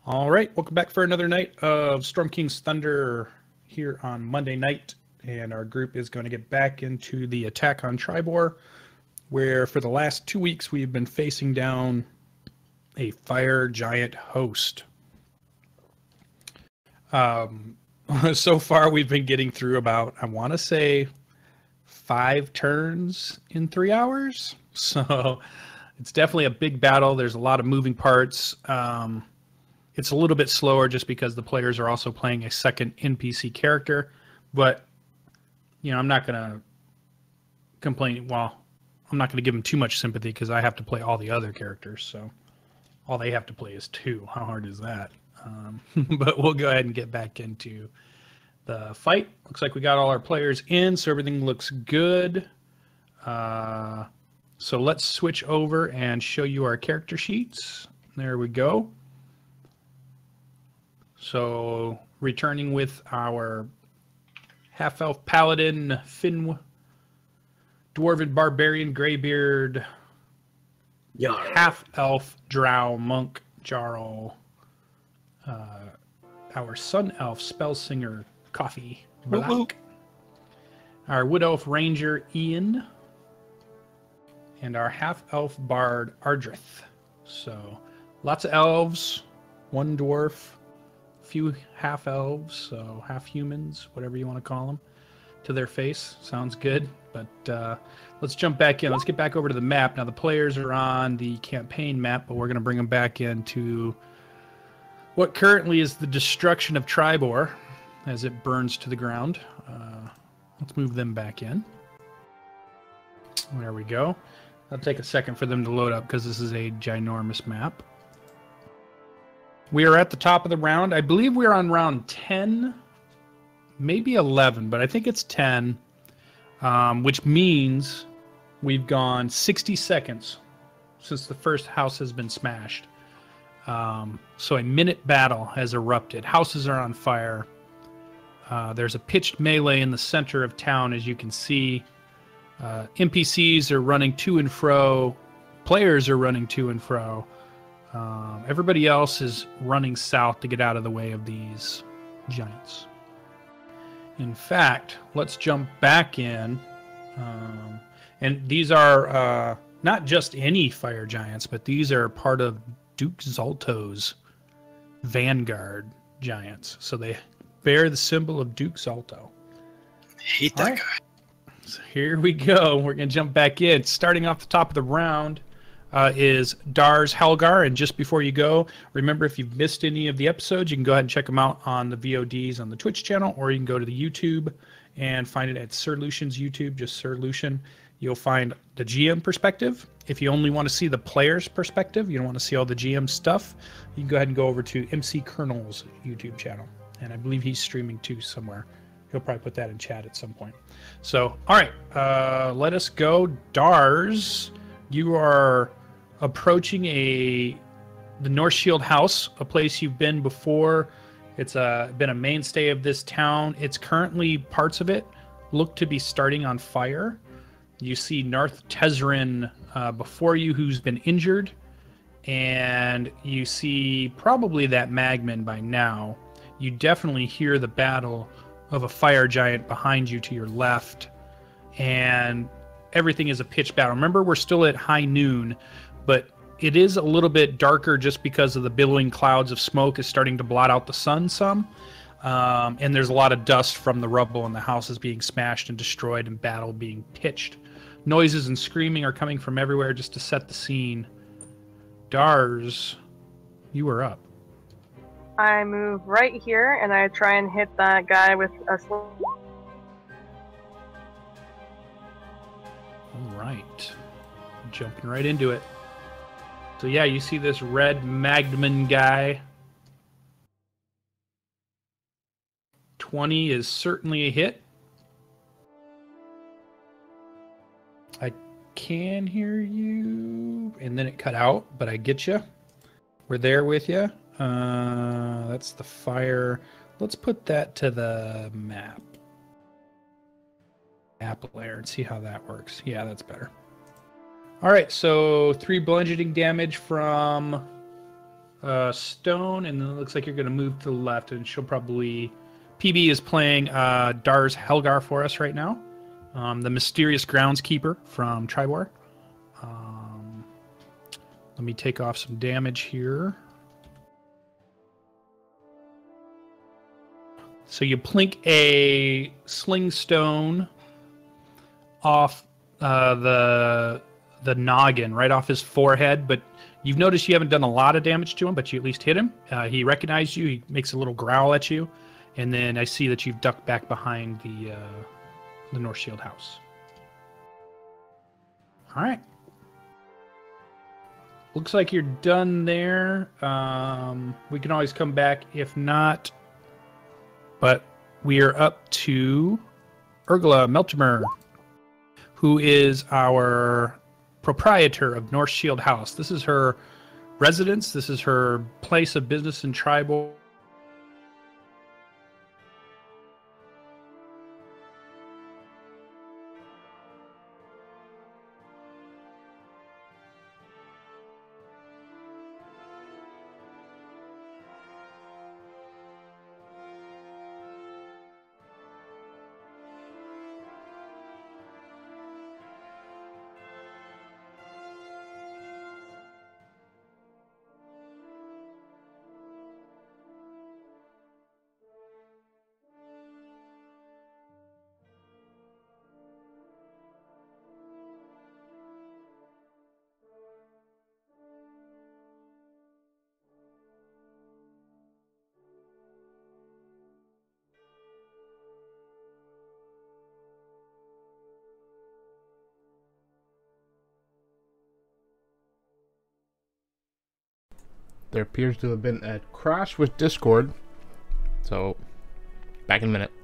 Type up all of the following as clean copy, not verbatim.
All right, welcome back for another night of Storm King's Thunder here on Monday night, and our group is going to get back into the attack on Tribor, where for the last 2 weeks we've been facing down a fire giant host. So far we've been getting through about, I want to say, 5 turns in 3 hours, so it's definitely a big battle. There's a lot of moving parts. It's a little bit slower just because the players are also playing a second NPC character, but you know, I'm not going to complain. Well, I'm not going to give them too much sympathy because I have to play all the other characters, so all they have to play is 2. How hard is that? But we'll go ahead and get back into the fight. Looks like we got all our players in, so everything looks good. So let's switch over and show you our character sheets. There we go. So returning with our half-elf Paladin, Finn, Dwarven Barbarian, Greybeard, half-elf Drow, Monk, Jarral, our Sun-elf Spellsinger, Coffee, Black, our Wood Elf Ranger, Ian, and our half-elf Bard, Ardreth. So lots of elves, 1 dwarf, few half elves, so half humans, whatever you want to call them, to their face. Sounds good. But let's jump back in. Let's get back over to the map. Now the players are on the campaign map, but we're going to bring them back into what currently is the destruction of Tribor as it burns to the ground. Let's move them back in. There we go. It'll take a second for them to load up because this is a ginormous map. We are at the top of the round. I believe we're on round 10, maybe 11, but I think it's 10, which means we've gone 60 seconds since the first house has been smashed. So a minute battle has erupted. Houses are on fire. There's a pitched melee in the center of town, as you can see. NPCs are running to and fro. Players are running to and fro. Everybody else is running south to get out of the way of these giants. In fact, let's jump back in. And these are not just any fire giants, but these are part of Duke Zalto's vanguard giants. So they bear the symbol of Duke Zalto. Hate that guy. So here we go. We're going to jump back in. Starting off the top of the round is Dar's Helgar. And just before you go, remember, if you've missed any of the episodes, you can go ahead and check them out on the VODs on the Twitch channel, or you can go to the YouTube and find it at Sir Lucian's YouTube, just Sir Lucian. You'll find the GM perspective. If you only want to see the player's perspective, you don't want to see all the GM stuff, you can go ahead and go over to MC Kerrnel's YouTube channel. And I believe he's streaming too somewhere. He'll probably put that in chat at some point. So, all right, let us go. Dars, you are approaching the North Shield House, a place you've been before. It's been a mainstay of this town. It's currently, parts of it look to be starting on fire. You see Narth Tezzeret before you, who's been injured, and you see probably that Magman by now. You definitely hear the battle of a fire giant behind you to your left, and everything is a pitched battle. Remember, we're still at high noon, but it is a little bit darker just because of the billowing clouds of smoke is starting to blot out the sun some. And there's a lot of dust from the rubble and the houses being smashed and destroyed and battle being pitched. Noises and screaming are coming from everywhere just to set the scene. Dars, you are up. I move right here and I try and hit that guy with a All right. Jumping right into it. So yeah, you see this red Magman guy. 20 is certainly a hit. I can hear you. And then it cut out, but I get you. We're there with you. That's the fire. Let's put that to the map. Map layer and see how that works. Yeah, that's better. All right, so 3 bludgeoning damage from stone, and then it looks like you're going to move to the left, and she'll probably... PB is playing Dar's Helgar for us right now, the mysterious groundskeeper from Tribor. Let me take off some damage here. So you plink a sling stone off the noggin, right off his forehead, but you've noticed you haven't done a lot of damage to him, but you at least hit him. He recognized you. He makes a little growl at you, and then I see that you've ducked back behind the North Shield house. All right. Looks like you're done there. We can always come back if not, but we are up to Urgla Meltimer, who is our proprietor of North Shield House. This is her residence. This is her place of business in Tribal. There appears to have been a crash with Discord, so back in a minute.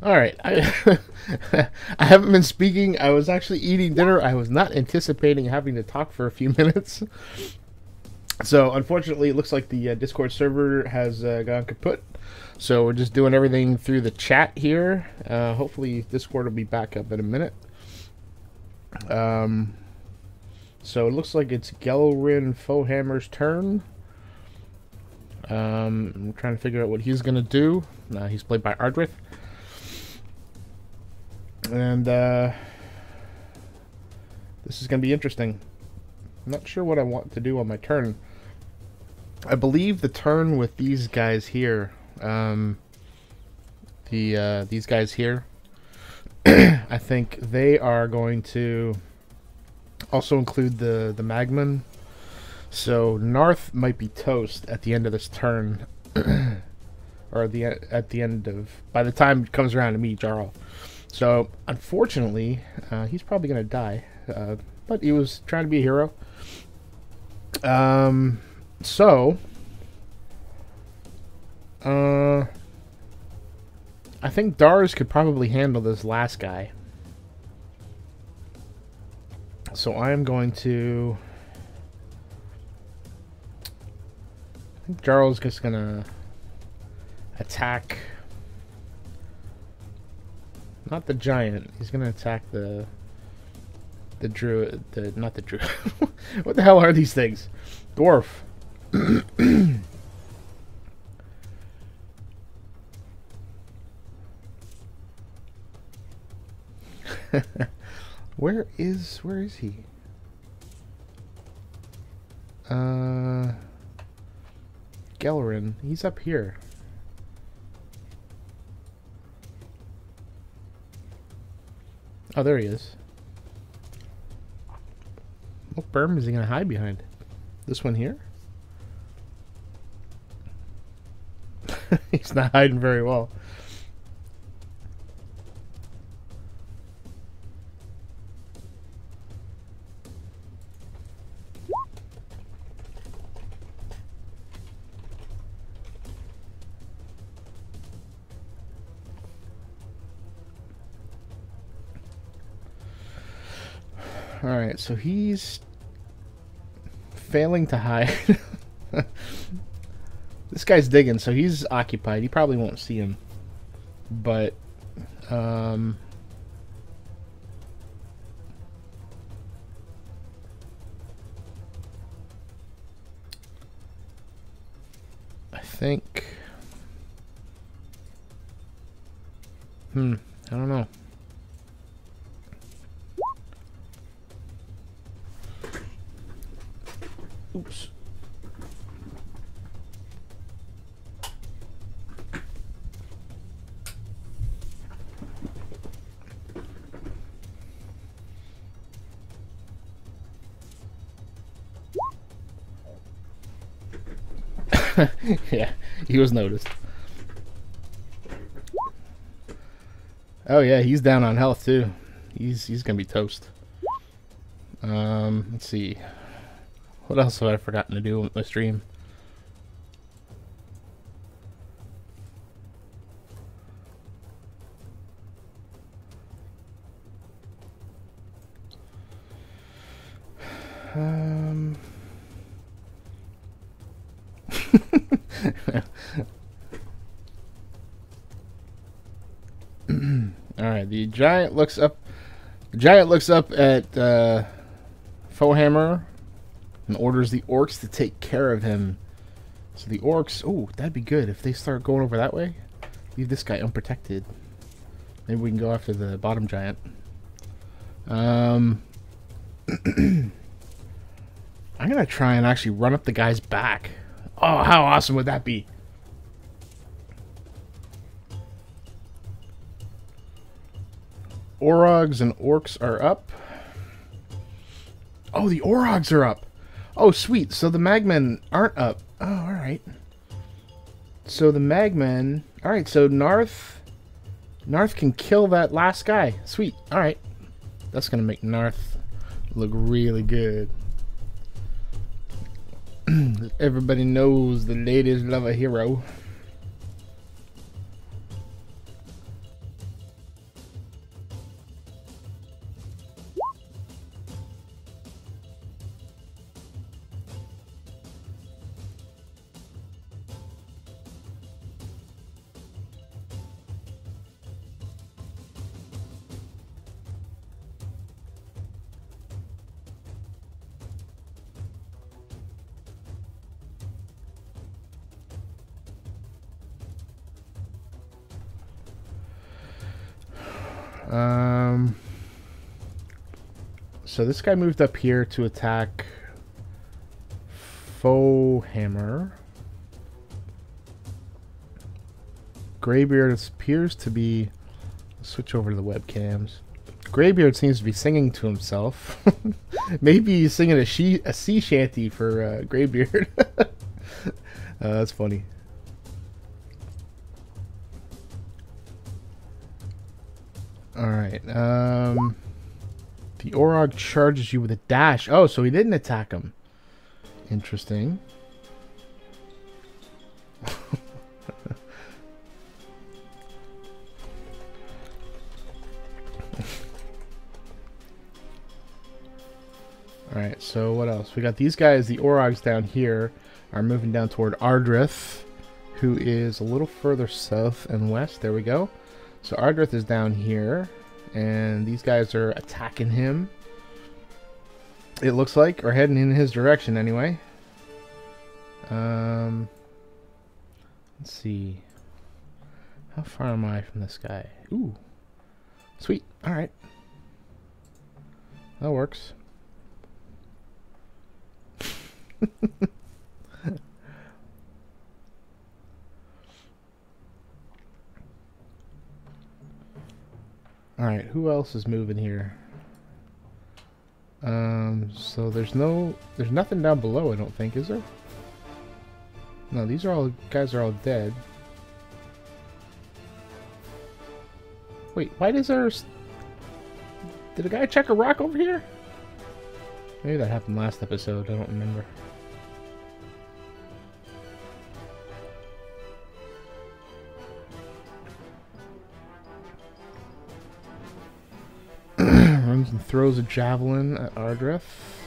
All right. I haven't been speaking. I was actually eating dinner. I was not anticipating having to talk for a few minutes. So, unfortunately, it looks like the Discord server has gone kaput. So, we're just doing everything through the chat here. Hopefully, Discord will be back up in a minute. So, it looks like it's Gelrin Fohammer's turn. I'm trying to figure out what he's going to do. He's played by Ardreth. And this is going to be interesting. I'm not sure what I want to do on my turn. I believe the turn with these guys here, these guys here, I think they are going to also include the Magman. So Narth might be toast at the end of this turn, or at the end of, by the time it comes around to me, Jarral. So unfortunately, he's probably gonna die, but he was trying to be a hero. So I think Dars could probably handle this last guy. So I am going to. I think Jarl's just gonna attack. Not the giant. He's gonna attack the druid. Not the druid. What the hell are these things? Dwarf. Where is he? Gelrin. He's up here. Oh, there he is. What berm is he gonna hide behind? This one here? He's not hiding very well. Alright, so he's failing to hide. This guy's digging, so he's occupied. He probably won't see him. But, I think... I don't know. Oops. Yeah, he was noticed. Oh yeah, he's down on health too. He's gonna be toast. Let's see. What else have I forgotten to do with my stream? Alright, the giant looks up. The giant looks up at Fohammer and orders the orcs to take care of him. So the orcs, oh, that'd be good if they start going over that way. Leave this guy unprotected. Maybe we can go after the bottom giant. I'm gonna try and actually run up the guy's back. Oh, how awesome would that be? Orogs and orcs are up. Oh, the Orogs are up. Oh, sweet. So the Magmen aren't up. Oh, alright. So the Magmen... Alright, so Narth can kill that last guy. Sweet. Alright. That's going to make Narth look really good. Everybody knows the ladies love a hero. So this guy moved up here to attack Foehammer. Greybeard appears to be... Let's switch over to the webcams. Greybeard seems to be singing to himself. Maybe he's singing a sea shanty for Greybeard. That's funny. Alright, the Orog charges you with a dash. Oh, so he didn't attack him. Interesting. Alright, so what else? We got these guys, the Orogs down here, are moving down toward Ardreth, who is a little further south and west. There we go. So Ardreth is down here, and these guys are attacking him. It looks like, or heading in his direction anyway. Let's see. How far am I from this guy? Ooh. Sweet. Alright. That works. Alright, who else is moving here? So there's nothing down below, I don't think, is there? No, these guys are all dead. Wait, why does there... Did a guy check a rock over here? Maybe that happened last episode, I don't remember. Runs and throws a javelin at Ardreth.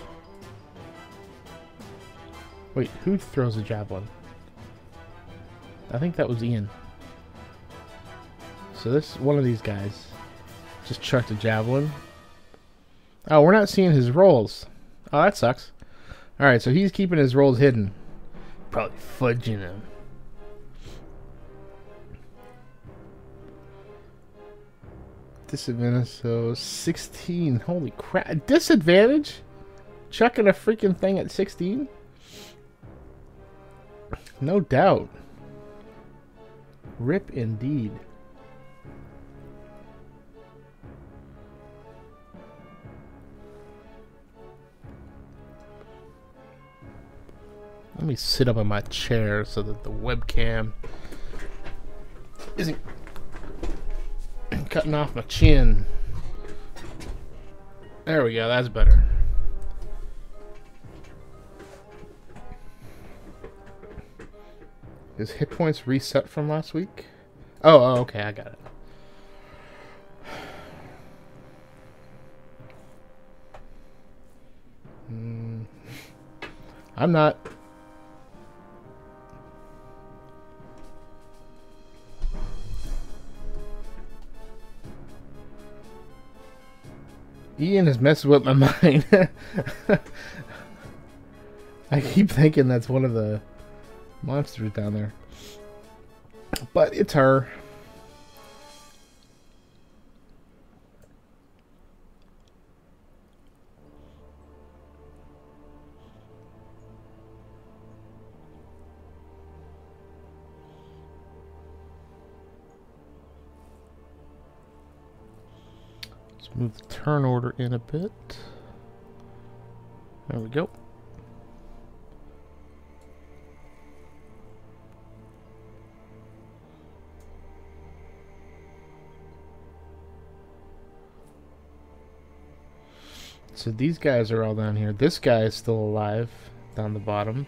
Wait, who throws a javelin? I think that was Ian. So this one of these guys just chucked a javelin. Oh, we're not seeing his rolls. Oh, that sucks. Alright, so he's keeping his rolls hidden. Probably fudging them. Disadvantage, so 16. Holy crap. Disadvantage? Chucking a freaking thing at 16? No doubt. Rip indeed. Let me sit up in my chair so that the webcam isn't cutting off my chin. There we go, that's better. Is hit points reset from last week? Oh, okay, I got it. I'm not. Ian is messing with my mind. I keep thinking that's one of the monsters down there. But it's her. Move the turn order in a bit. There we go. So these guys are all down here. This guy is still alive down the bottom.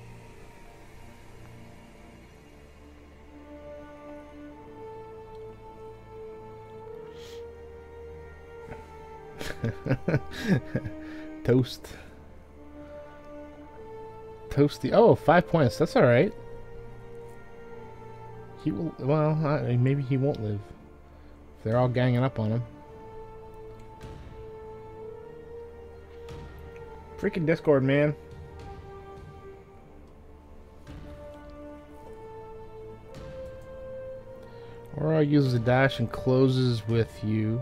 Toast. Toasty. Oh, 5 points. That's alright. He will. Well, maybe he won't live. If they're all ganging up on him. Freaking Discord, man. Orog uses a dash and closes with you.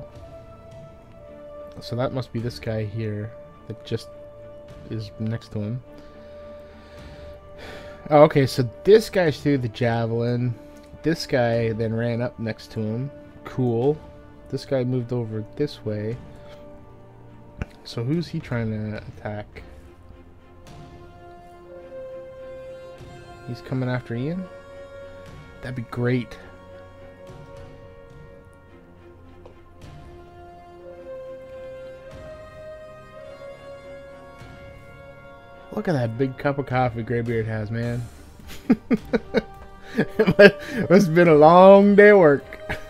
So that must be this guy here that just is next to him. Oh, okay, so this guy threw the javelin. This guy then ran up next to him. Cool. This guy moved over this way. So who's he trying to attack? He's coming after Ian? That'd be great. Look at that big cup of coffee Greybeard has, man. It must have been a long day of work.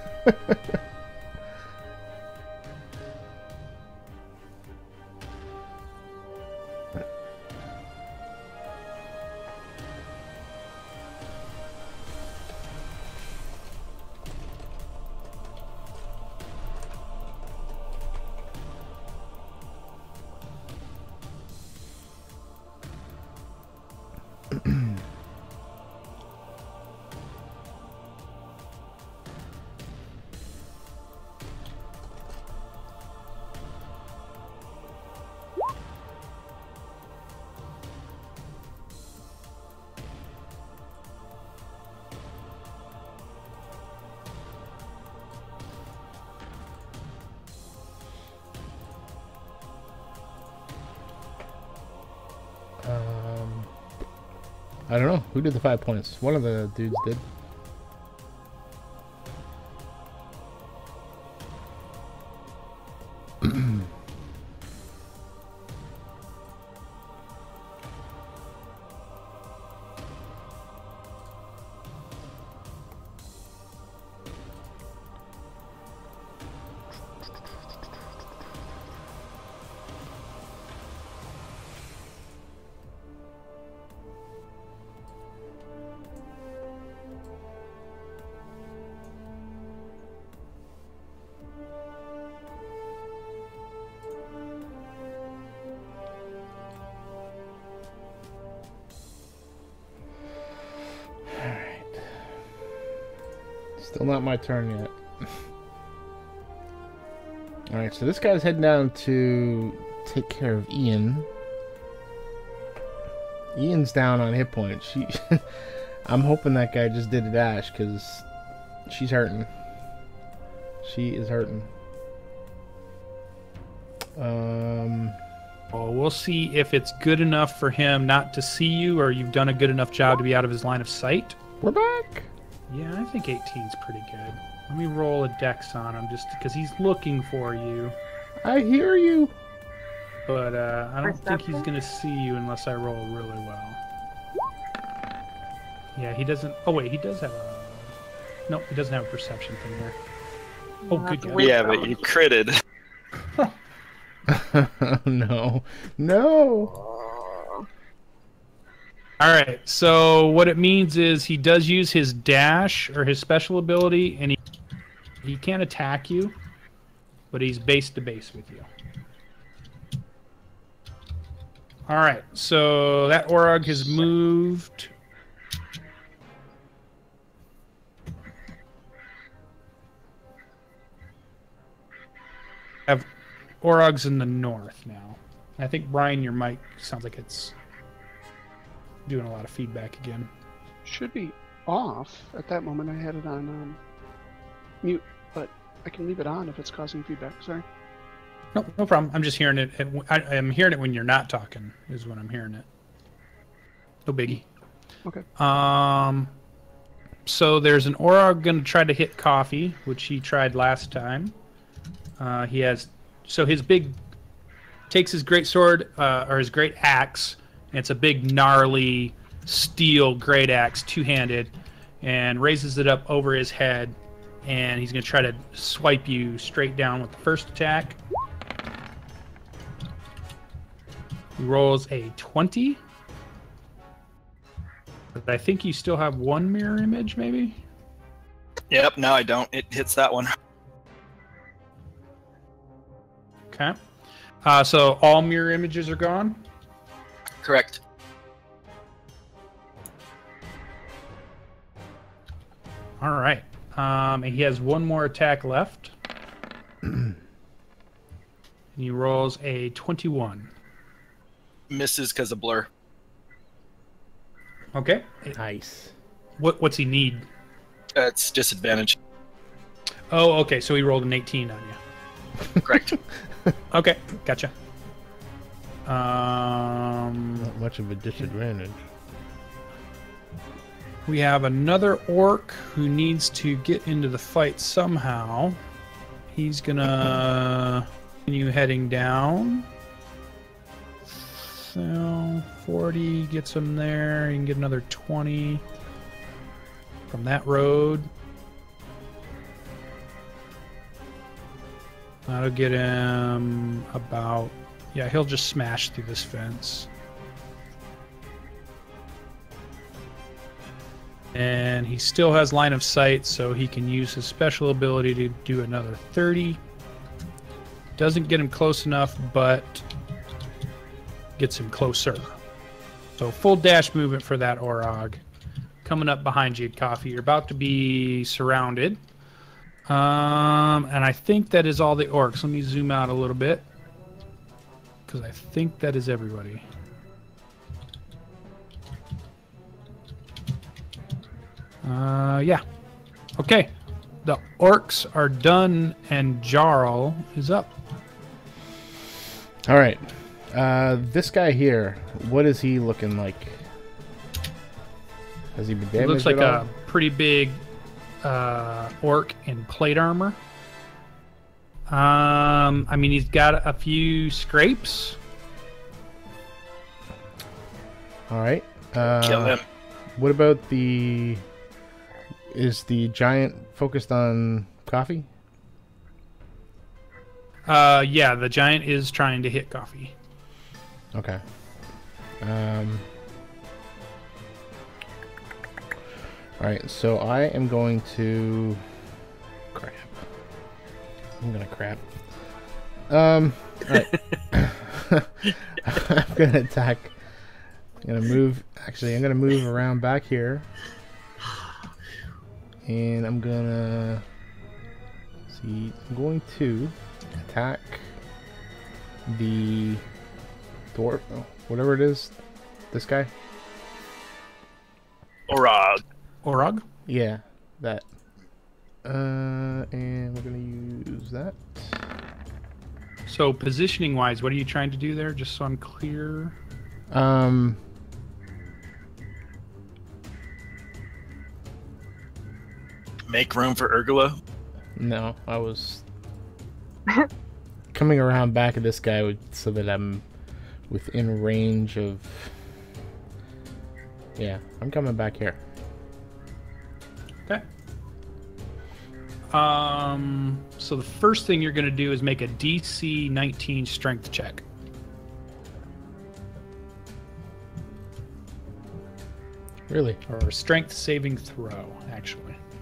I don't know. Who did the 5 points? One of the dudes did. Still not my turn yet. Alright, so this guy's heading down to take care of Ian. Ian's down on hit points. I'm hoping that guy just did a dash, because she's hurting. She is hurting. Well, we'll see if it's good enough for him not to see you, or you've done a good enough job to be out of his line of sight. We're back! Yeah, I think 18's pretty good. Let me roll a dex on him, just because he's looking for you. I hear you! But I don't think he's going to see you unless I roll really well. Yeah, he doesn't... Oh, wait, he does have a... Nope, he doesn't have a perception thing there. Oh, good guy. Yeah, but you critted. No. No! Alright, so what it means is he does use his dash, or his special ability, and he can't attack you, but he's base to base with you. Alright, so that Orog has moved. Have Orog's in the north now. I think, Brian, your mic sounds like it's doing a lot of feedback again. Should be off. At that moment, I had it on mute, but I can leave it on if it's causing feedback. Sorry. No, no problem. I'm just hearing it. I'm hearing it when you're not talking. Is when I'm hearing it. No biggie. Okay. So there's an Orog going to try to hit Coffee, which he tried last time. He has his big takes his great sword or his great axe. And it's a big gnarly steel great axe, two-handed, and raises it up over his head. And he's going to try to swipe you straight down with the first attack. He rolls a 20. But I think you still have one mirror image, maybe? Yep, no, I don't. It hits that one. Okay. So all mirror images are gone? Correct. All right. And he has one more attack left. And he rolls a 21. Misses because of blur. Okay. Nice. What's he need? It's disadvantage. Oh, okay. So he rolled an 18 on you. Correct. Okay, gotcha. Not much of a disadvantage. We have another orc who needs to get into the fight somehow. He's gonna continue heading down. So 40 gets him there. You can get another 20 from that road. That'll get him about... Yeah, he'll just smash through this fence. And he still has line of sight, so he can use his special ability to do another 30. Doesn't get him close enough, but gets him closer. So full dash movement for that Orog. Coming up behind you, Coffee. You're about to be surrounded. And I think that is all the orcs. Let me zoom out a little bit, because I think that is everybody. Yeah. Okay. The orcs are done, and Jarral is up. All right. This guy here, what is he looking like? Has he been damaged? He looks like at all? a pretty big orc in plate armor. I mean, he's got a few scrapes. All right. Kill him. What about the... Is the giant focused on Coffee? Yeah, the giant is trying to hit Coffee. Okay. Alright, so I am going to... Crap. I'm gonna crap. Alright. I'm gonna attack. I'm gonna move... Actually, I'm gonna move around back here. And I'm gonna... See, I'm going to attack the dwarf, whatever it is, this guy. Orog. Yeah, that. And we're gonna use that. So positioning wise, what are you trying to do there? Just so I'm clear. Make room for Urgula. No, I was coming around back of this guy so that I'm within range of... Yeah, I'm coming back here. Okay. So the first thing you're going to do is make a DC 19 strength check. Really? Or a strength saving throw, actually.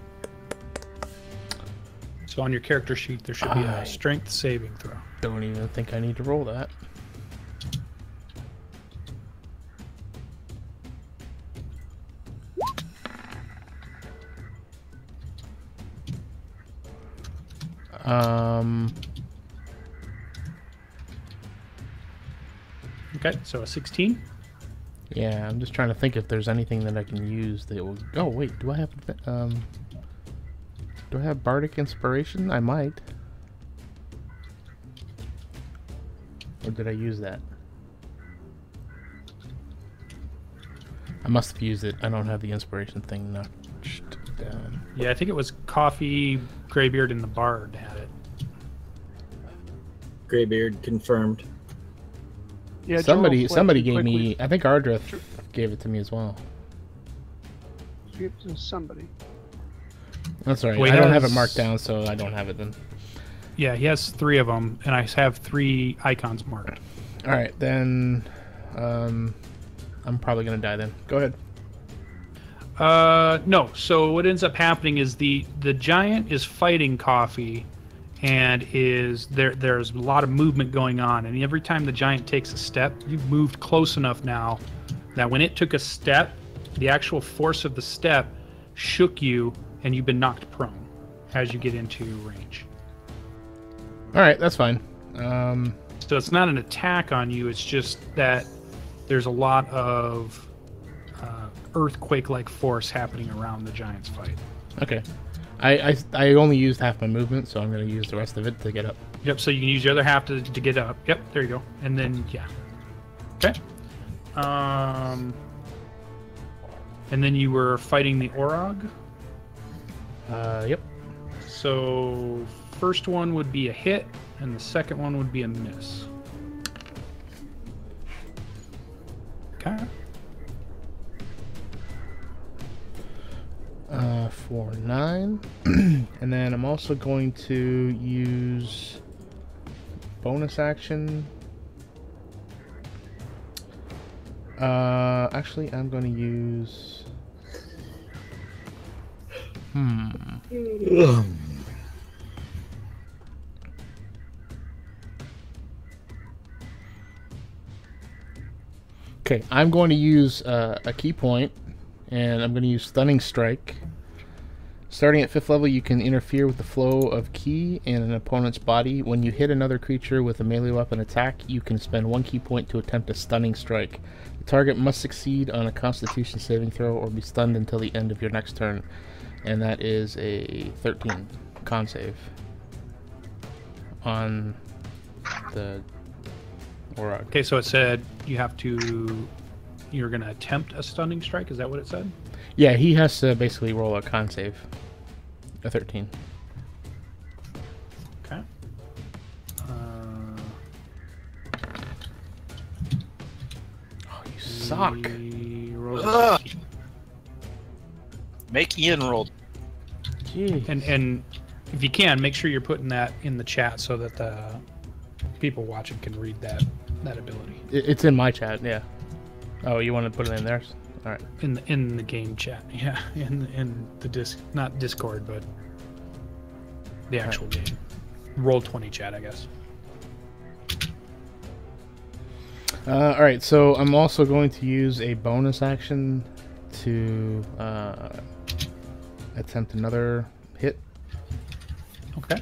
So on your character sheet, there should be a strength saving throw. Don't even think I need to roll that. Okay, so a 16. Yeah, I'm just trying to think if there's anything that I can use that will... Oh, wait, do I have... Do I have Bardic Inspiration? I might. Or did I use that? I must have used it. I don't have the Inspiration thing notched down. Yeah, I think it was Coffee, Greybeard, and the Bard had it. Greybeard confirmed. Yeah, Somebody Jarral gave quickly. me... I think Ardreth gave it to me as well. Give it to somebody. That's all right. Well, I don't have has- it marked down, so I don't have it then. Yeah, he has 3 of them, and I have 3 icons marked. All right, then... I'm probably going to die then. Go ahead. No. So what ends up happening is the giant is fighting Coffee, and there's a lot of movement going on. And every time the giant takes a step, you've moved close enough now that when it took a step, the actual force of the step shook you, and you've been knocked prone. as you get into range. All right, that's fine. So it's not an attack on you. It's just that there's a lot of earthquake-like force happening around the giant's fight. Okay. I only used half my movement, so I'm going to use the rest of it to get up. Yep, so you can use your other half to get up. Yep, there you go. And then, yeah. Okay. And then you were fighting the Orog? Yep. So, first one would be a hit, and the second one would be a miss. Okay. For 9. And then I'm also going to use bonus action. Actually, I'm going to use... Okay, I'm going to use a key point, and I'm going to use Stunning Strike. Starting at 5th level, you can interfere with the flow of ki in an opponent's body. When you hit another creature with a melee weapon attack, you can spend 1 key point to attempt a Stunning Strike. The target must succeed on a Constitution saving throw or be stunned until the end of your next turn. And that is a 13 con save on the Orog. Okay, so it said you're going to attempt a stunning strike. Is that what it said? Yeah, he has to basically roll a con save. A 13. Okay. Oh, you suck. Make Ian roll. Jeez. And if you can, make sure you're putting that in the chat so that the people watching can read that ability. It's in my chat, yeah. Oh, you want to put it in theirs? All right. In the game chat, yeah. In the not Discord, but the actual game. Roll20 chat, I guess. All right, so I'm also going to use a bonus action to attempt another hit. Okay.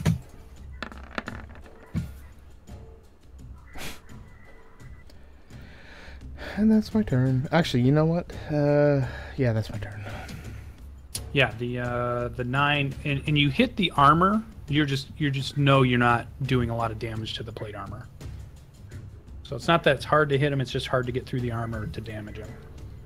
And that's my turn. Actually, you know what? Yeah, that's my turn. Yeah, the 9, and you hit the armor. You're just know you're not doing a lot of damage to the plate armor. So it's not that it's hard to hit him. It's just hard to get through the armor to damage him.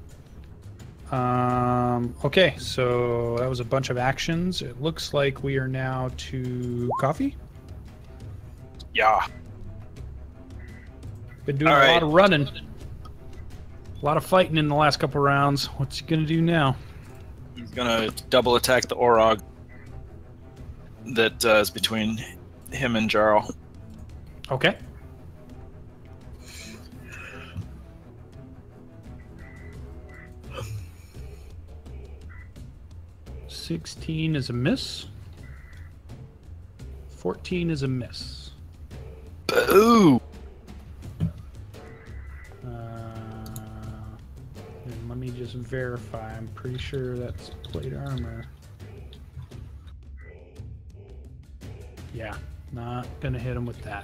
Okay, so that was a bunch of actions. It looks like we are now to coffee. Yeah. Been doing a lot of running. A lot of fighting in the last couple rounds. What's he gonna do now? He's gonna double attack the Orog that is between him and Jarral. Okay. $16 is a miss. 14 is a miss. Boo! And let me just verify. I'm pretty sure that's plate armor. Yeah, not gonna hit him with that.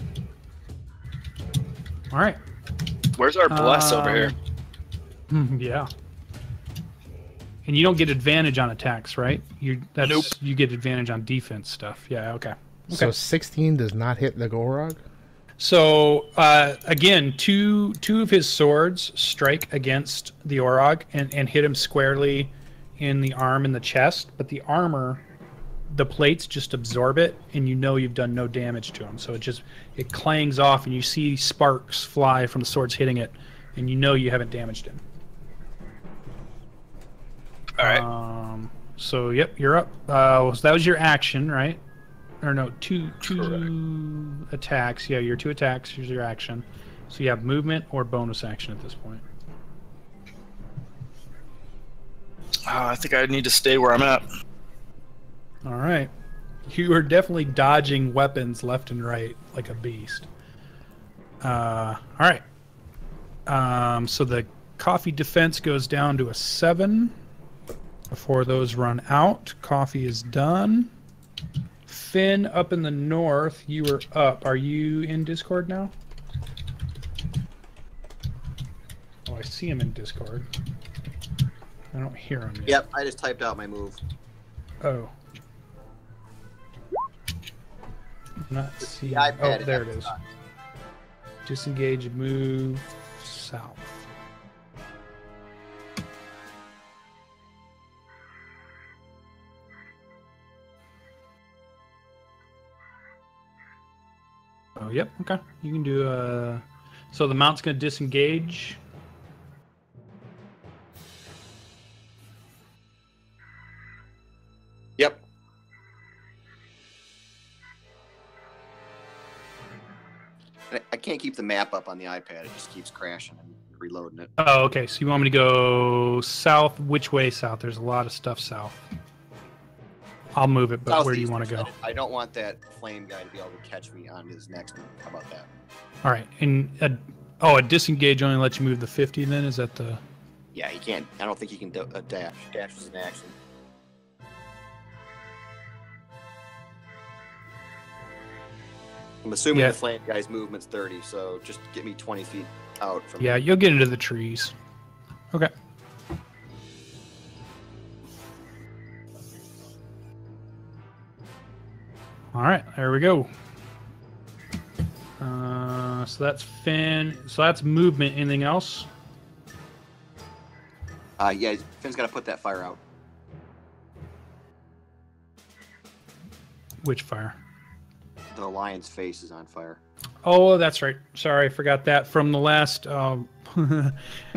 All right. Where's our bless over here? Yeah. And you don't get advantage on attacks, right? Nope. You get advantage on defense stuff. Yeah, okay. So 16 does not hit the Gorog? So, again, two of his swords strike against the Orog and hit him squarely in the arm and the chest, but the armor, the plates just absorb it, and you know you've done no damage to him. So it clangs off, and you see sparks fly from the swords hitting it, and you know you haven't damaged him. All right. So, yep, you're up. So that was your action, right? Or no, two attacks. Yeah, your 2 attacks. Here's your action. So you have movement or bonus action at this point. I think I need to stay where I'm at. All right. You are definitely dodging weapons left and right like a beast. All right. So the coffee defense goes down to a 7. Before those run out, coffee is done. Finn, up in the north, you are up. Are you in Discord now? Oh, I see him in Discord. I don't hear him yet. Yep, I just typed out my move. Oh. Not see. The iPad Oh, there it is is. not. Disengage, move south. Oh, yep. Okay. You can do so the mount's going to disengage. Yep. I can't keep the map up on the iPad. It just keeps crashing and reloading it. Oh, okay. So you want me to go south? Which way south? There's a lot of stuff south. I'll move it, but where do you want to go? I don't want that flame guy to be able to catch me on his next move. How about that? All right. And a disengage only lets you move the 50 then? Is that the... Yeah, he can't. I don't think he can do a dash. Dash is an action. I'm assuming the flame guy's movement's 30, so just get me 20 feet out from Yeah, you'll get into the trees. Okay. All right, there we go. So that's Finn. So that's movement. Anything else? Yeah, Finn's got to put that fire out. Which fire? The lion's face is on fire. Oh, that's right. Sorry, I forgot that from the last. The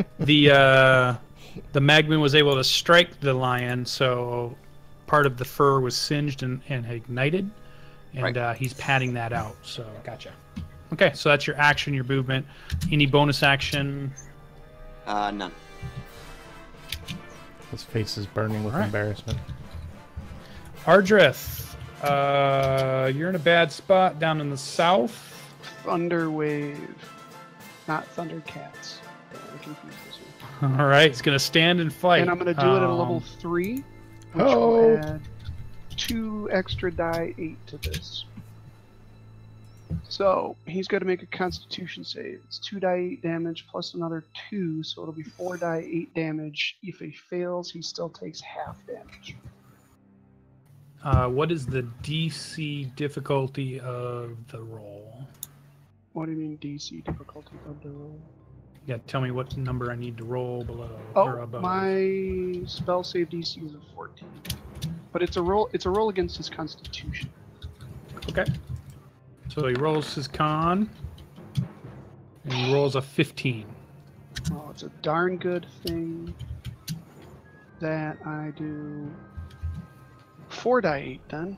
magman was able to strike the lion, so part of the fur was singed and ignited, and Right. He's patting that out. So gotcha. Okay, so that's your action, your movement. Any bonus action? None. His face is burning with All right. embarrassment. Ardreth, you're in a bad spot down in the south. Thunder Wave, not Thundercats. I confused this one. All right, he's gonna stand and fight. And I'm going to do it at a level 3, which will add 2 extra die 8 to this. So he's got to make a Constitution save. It's 2 die 8 damage plus another 2, so it'll be 4 die 8 damage. If he fails, he still takes half damage. What is the DC difficulty of the roll? What do you mean DC difficulty of the roll? Yeah, tell me what number I need to roll below or Oh, above. my spell save DC is a 14, but it's a roll. It's a roll against his Constitution. Okay. So he rolls his con, and he rolls a 15. Well, it's a darn good thing that I do 4 die 8 then.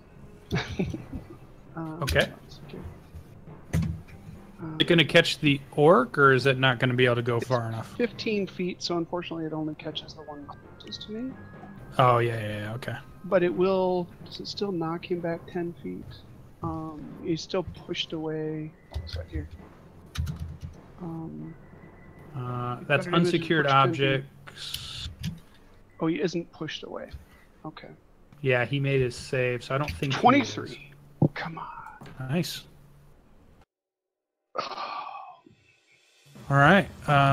Okay. let's see here. Is it going to catch the orc, or is it not going to be able to go far enough? 15 feet, so unfortunately it only catches the one closest to me. Oh, yeah, okay. But it will. Does it still knock him back 10 feet? He's still pushed away. What's right here? That's Better image is unsecured pushed 10 feet. objects. Oh, he isn't pushed away. Okay. Yeah, he made his save, so I don't think he 23. is. Come on. Nice. All right.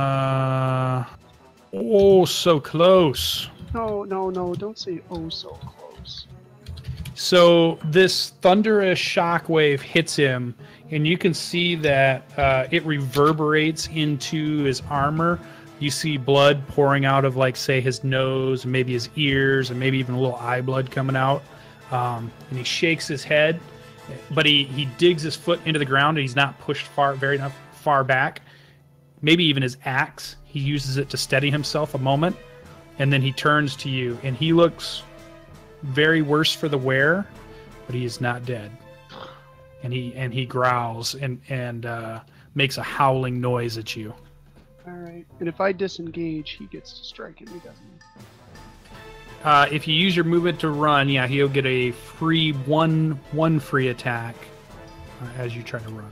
Oh, so close. No, don't say oh so close. So this thunderous shockwave hits him, and you can see that it reverberates into his armor. You see blood pouring out of, like, say, his nose, and maybe his ears, and maybe even a little eye blood coming out. And he shakes his head, but he digs his foot into the ground, and he's not pushed very far back. Maybe even his axe. He uses it to steady himself a moment, and then he turns to you, and he looks very worse for the wear, but he is not dead. And he growls and makes a howling noise at you. All right. And if I disengage, he gets to strike him. He doesn't. If you use your movement to run, yeah, he'll get a free one free attack as you try to run.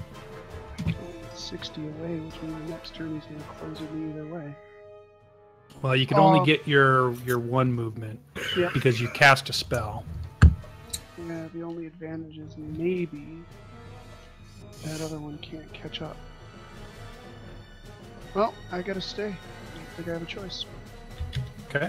60 away, which means the next turn he's going to close with me either way. Well, you can only get your one movement because you cast a spell. Yeah, the only advantage is maybe that other one can't catch up. Well, I gotta stay. I don't think I have a choice. Okay.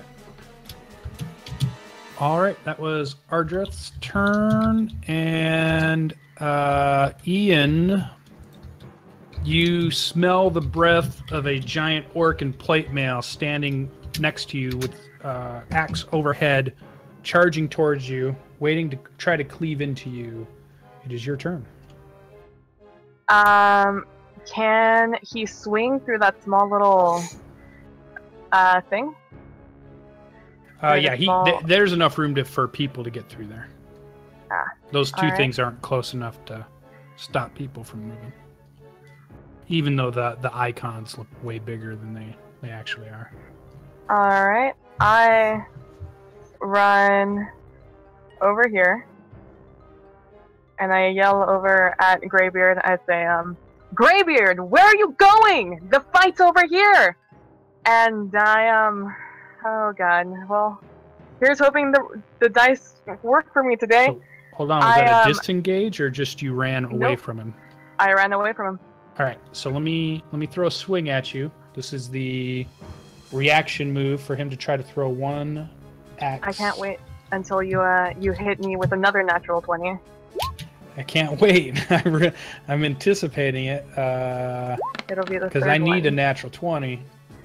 All right, that was Ardreth's turn, and Ian, you smell the breath of a giant orc in plate mail standing next to you with axe overhead, charging towards you, waiting to try to cleave into you. It is your turn. Can he swing through that small little thing? Yeah, there's enough room for people to get through there. Those two things aren't close enough to stop people from moving. Even though the icons look way bigger than they actually are. Alright, I run over here, and I yell over at Greybeard. I say, Greybeard, where are you going? The fight's over here! And I, oh god, well, here's hoping the dice work for me today. So, hold on, was that a disengage, or just you ran away from him? I ran away from him. Alright, so let me throw a swing at you. This is the reaction move for him to try to throw one axe. I can't wait until you hit me with another natural 20. I can't wait. I'm anticipating it. It'll be the because third I need one. a natural 20.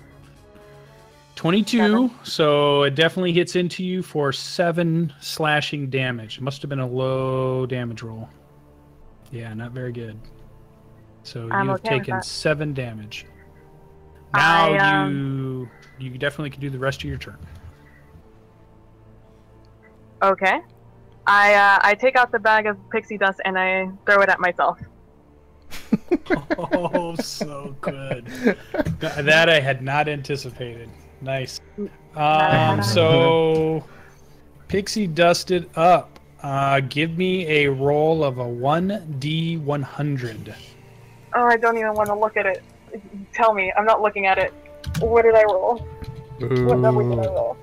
22, 7. So it definitely hits into you for 7 slashing damage. It must have been a low damage roll. Yeah, not very good. So I'm you've okay with taken that. 7 damage. Now you definitely can do the rest of your turn. Okay. I take out the bag of pixie dust and I throw it at myself. Oh, so good. That I had not anticipated. Nice. So Pixie dusted up. Give me a roll of a 1d100. Oh, I don't even want to look at it. Tell me. I'm not looking at it. What did I roll? What number did I roll?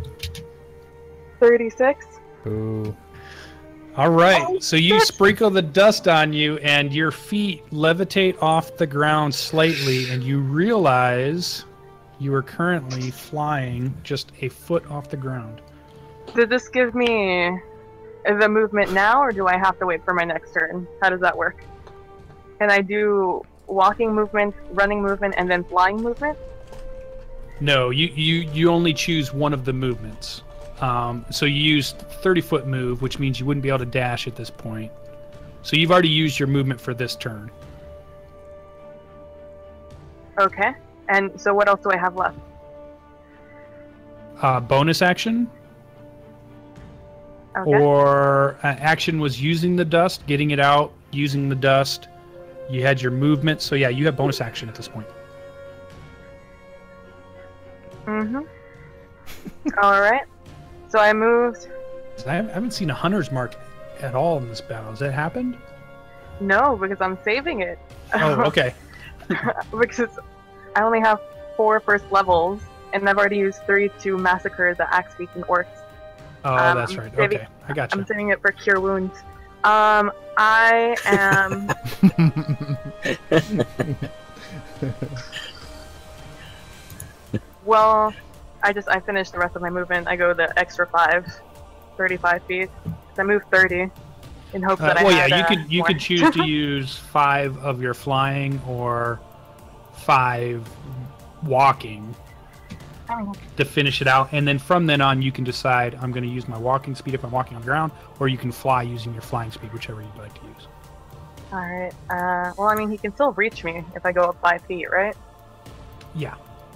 36? Ooh. All right, so you sprinkle the dust on you, and your feet levitate off the ground slightly, and you realize you are currently flying just a foot off the ground. Did this give me the movement now, or do I have to wait for my next turn? How does that work? Can I do walking movement, running movement, and then flying movement? No, you only choose one of the movements. So you used 30-foot move, which means you wouldn't be able to dash at this point. So you've already used your movement for this turn. Okay. And so what else do I have left? Bonus action. Okay. Or action was using the dust, getting it out, using the dust. You had your movement. So yeah, you have bonus action at this point. Mm-hmm. All right. So I moved. I haven't seen a hunter's mark at all in this battle. Has that happened? No, because I'm saving it. Oh, okay. Because I only have 4 first levels, and I've already used 3 to massacre the axe beasts and orcs. Oh, that's right. Okay, I got you. I'm saving it for cure wounds. I am. Well, I finished the rest of my movement. I go the extra 35 feet. So I moved 30 in hopes that well, I had yeah, you more. could choose to use 5 of your flying or 5 walking to finish it out, and then from then on you can decide I'm going to use my walking speed if I'm walking on the ground, or you can fly using your flying speed, whichever you'd like to use. All right. Well, I mean, he can still reach me if I go up 5 feet, right? Yeah.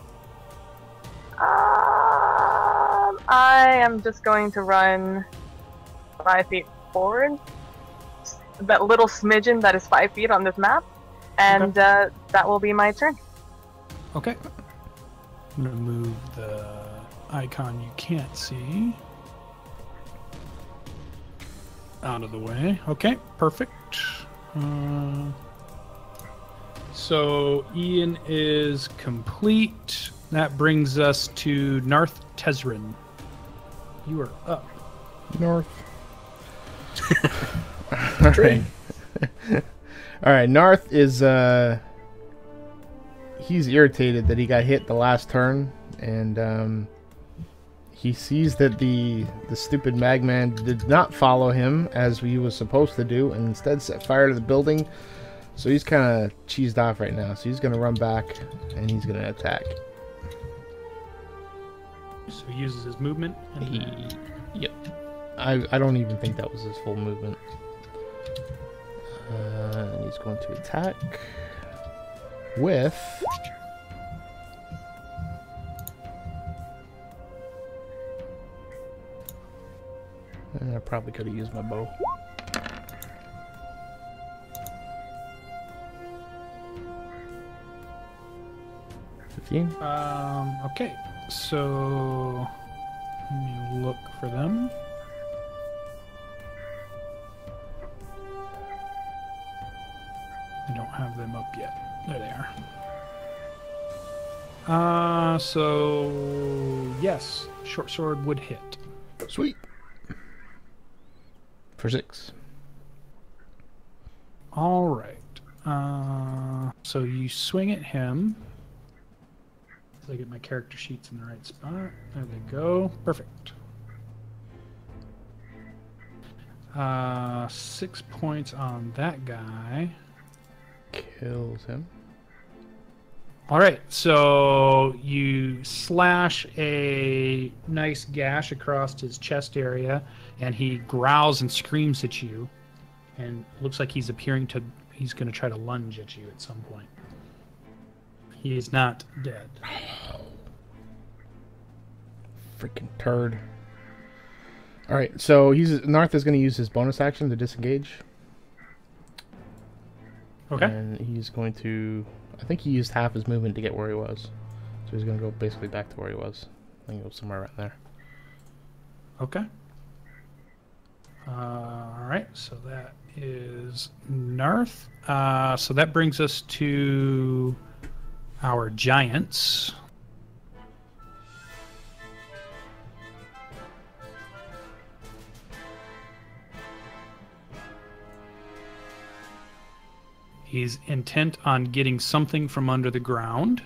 I am just going to run 5 feet forward. That little smidgen that is 5 feet on this map, and that will be my turn. Okay. I'm going to move the icon you can't see out of the way. Okay, perfect. So Ian is complete. That brings us to Narth Tezrin. You are up. North. All right. All right. Narth is he's irritated that he got hit the last turn, and he sees that the stupid Magman did not follow him as he was supposed to do, and instead set fire to the building. So he's kind of cheesed off right now. So he's going to run back, and he's going to attack. So he uses his movement. Yep. I don't even think that was his full movement. And he's going to attack with... I probably could have used my bow. Okay, so let me look for them. I don't have them up yet. There they are. So yes, short sword would hit. Sweet. For 6. All right. So you swing at him. So I get my character sheets in the right spot. There they go. Perfect. 6 points on that guy. Kills him. All right. So you slash a nice gash across his chest area, and he growls and screams at you. And looks like he's going to try to lunge at you at some point. He is not dead. Freaking turd. Alright, so Narth is going to use his bonus action to disengage. Okay. And he's going to... I think he used half his movement to get where he was. So he's going to go basically back to where he was. I think go somewhere around there. Okay. Alright, so that is Narth. So that brings us to our giants. He's intent on getting something from under the ground.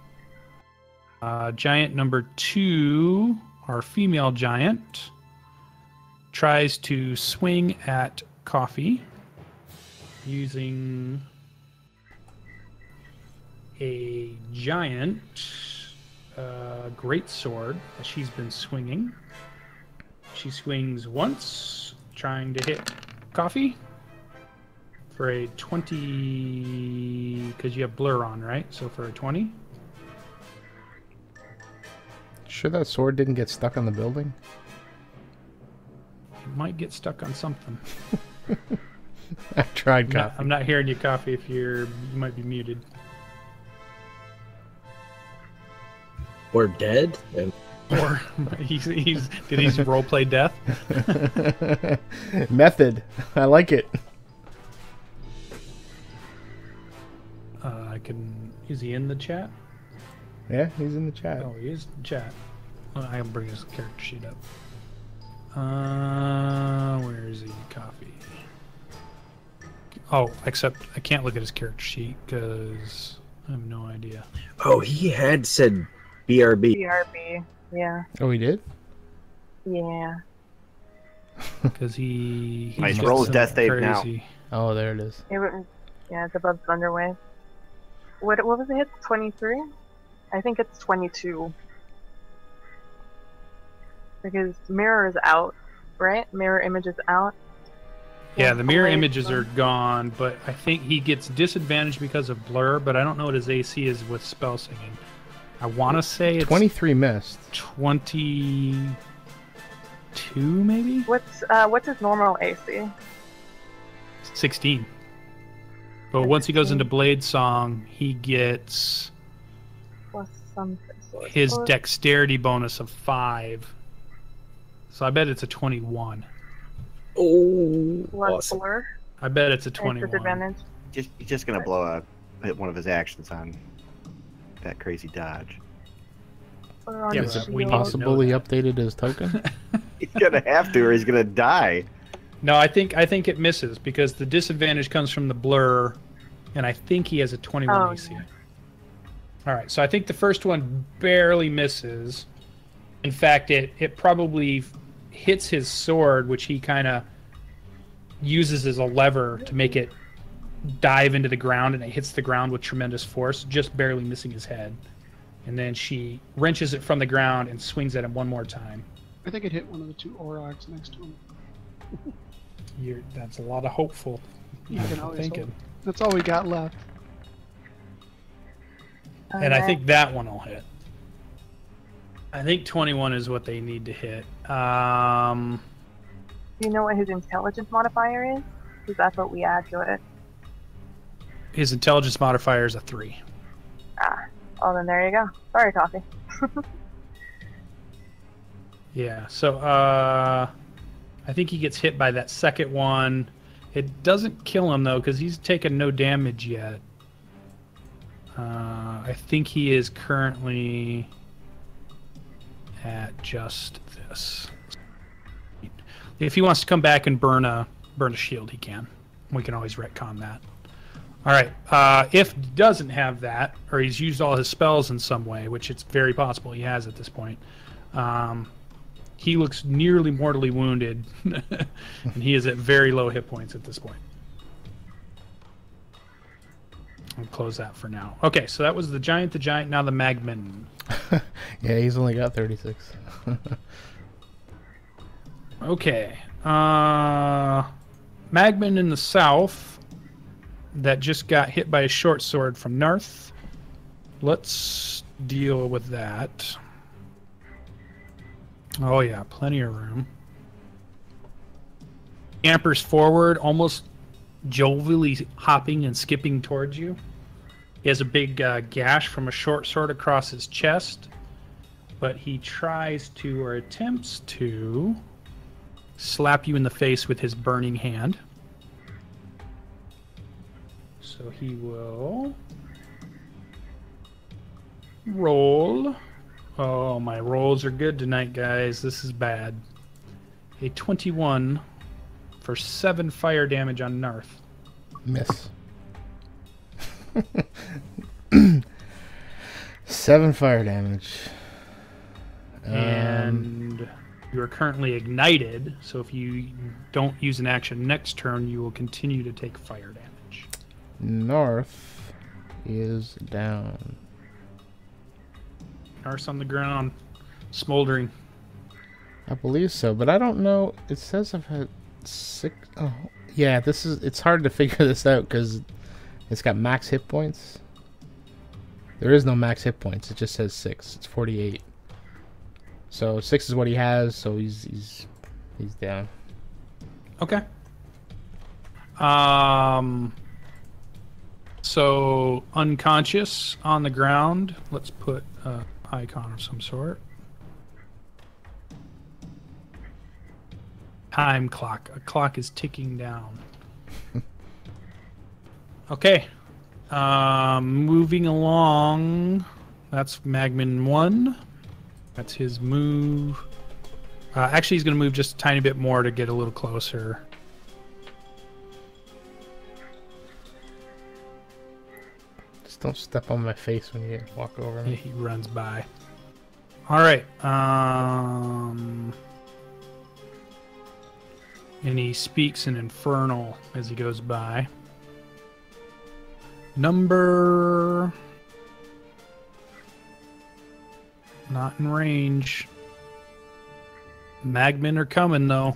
Giant number 2, our female giant, tries to swing at Coffee using a giant great sword that she's been swinging. She swings once, trying to hit Coffee for a 20, because you have blur on, right? So for a 20. Sure that sword didn't get stuck on the building? It might get stuck on something. I tried, Coffee. I'm not hearing you, Coffee. If you might be muted. Or dead? Or did he roleplay death? Method. I like it. Is he in the chat? Yeah, he's in the chat. Oh, he is in the chat. I can bring his character sheet up. Where is he? Coffee. Oh, except I can't look at his character sheet because I have no idea. Oh, he had said BRB. BRB, yeah. Oh, he did? Yeah. Because he Nice rolls death save now. Oh, there it is. Yeah, it's above Thunderwave. What was it? 23? I think it's 22. Because mirror is out, right? Mirror image is out. Yeah, the mirror images are gone, but I think he gets disadvantaged because of blur, but I don't know what his AC is with spell singing. I want to say it's 23 missed. 22, maybe? What's his normal AC? 16. But once he goes into Blade Song, he gets Plus something. his dexterity bonus of 5. So I bet it's a 21. Oh, Plus awesome. blur. I bet it's a 21. Disadvantage. He's just gonna blow hit one of his actions on that crazy dodge. Put on Yeah, his but we shield. need to Possible know he that. updated his token. He's gonna have to, or he's gonna die. No, I think it misses because the disadvantage comes from the blur, and I think he has a 21 Oh, AC. yeah. All right, so I think the first one barely misses. In fact, it probably hits his sword, which he kind of uses as a lever to make it dive into the ground, and it hits the ground with tremendous force, just barely missing his head. And then she wrenches it from the ground and swings at him one more time. I think it hit one of the 2 Orogs next to him. That's a lot of hopeful You can always thinking. hope. That's all we got left. And I think that one will hit. I think 21 is what they need to hit. Do you know what his intelligence modifier is? Because that's what we add to it. His intelligence modifier is a 3. Ah. Oh, then there you go. Sorry, Coffee. Yeah, so I think he gets hit by that second one. It doesn't kill him, though, because he's taken no damage yet. I think he is currently at just this. If he wants to come back and burn a shield, he can. We can always retcon that. All right. If he doesn't have that, or he's used all his spells in some way, which it's very possible he has at this point, he looks nearly mortally wounded, and he is at very low hit points at this point. I'll close that for now. Okay, so that was the giant, now the Magman. Yeah, he's only got 36. Okay. Magman in the south that just got hit by a short sword from Narth. Let's deal with that. Oh yeah, plenty of room. Scampers forward, almost jovially hopping and skipping towards you. He has a big gash from a short sword across his chest, but he tries to, or attempts to, slap you in the face with his burning hand. So he will roll. Oh, my rolls are good tonight, guys. This is bad. A 21 for 7 fire damage on Narth. Miss. 7 fire damage. And you are currently ignited, so if you don't use an action next turn, you will continue to take fire damage. Narth is down. Narth's on the ground, smoldering. I believe so, but I don't know. It says I've had 6. Oh, yeah. It's hard to figure this out because it's got max hit points. There is no max hit points. It just says 6. It's 48. So 6 is what he has. So he's down. Okay. So unconscious on the ground. Let's put an icon of some sort. Time clock. A clock is ticking down. Okay. Moving along. That's Magman 1. That's his move. Actually, he's going to move just a tiny bit more to get a little closer. Just don't step on my face when you walk over Yeah, me. he runs by. All right. And he speaks in Infernal as he goes by. Number... Not in range. Magmen are coming, though.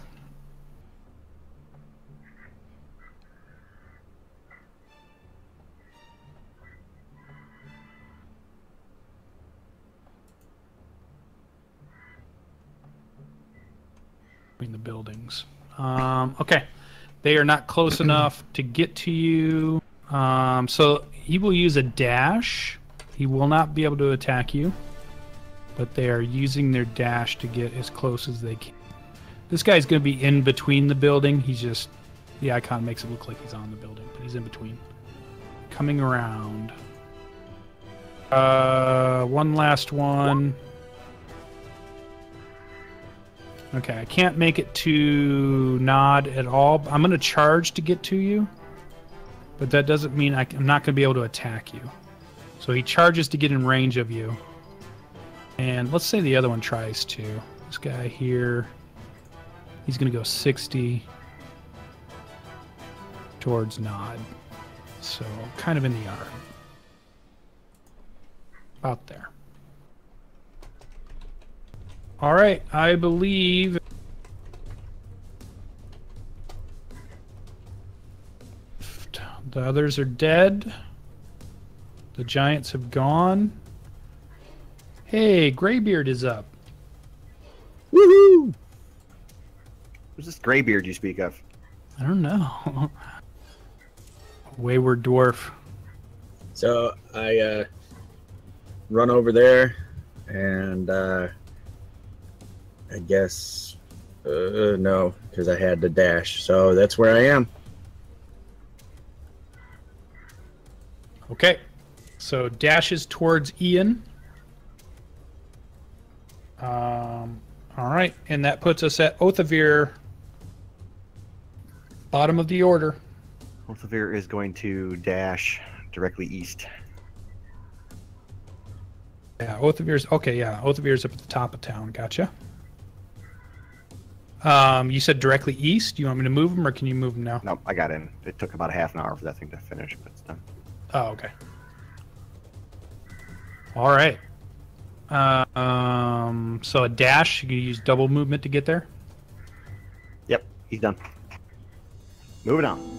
Between the buildings. Okay. They are not close enough to get to you. So he will use a dash. He will not be able to attack you. But they are using their dash to get as close as they can. This guy's going to be in between the building. He's just... The icon makes it look like he's on the building, but he's in between. Coming around. One last one. Okay, I can't make it to Nod at all. I'm going to charge to get to you, but that doesn't mean I'm not going to be able to attack you. So he charges to get in range of you. And let's say the other one tries to. This guy here, he's going to go 60 towards Nod. So kind of in the yard. About there. All right, I believe the others are dead. The giants have gone. Hey, Greybeard is up. Woohoo! Who's this Greybeard you speak of? I don't know. Wayward dwarf. So I run over there, and I guess no, because I had to dash. So that's where I am. Okay, so dashes towards Ian. All right, and that puts us at Othavir, bottom of the order. Othavir is going to dash directly east. Yeah, Othavir's okay. Yeah, Othavir's up at the top of town. Gotcha. You said directly east. Do you want me to move him, or can you move him now? No, I got in. It took about a half an hour for that thing to finish, but it's done. Oh, okay. All right. So a dash, you can use double movement to get there. Yep, he's done. Moving on.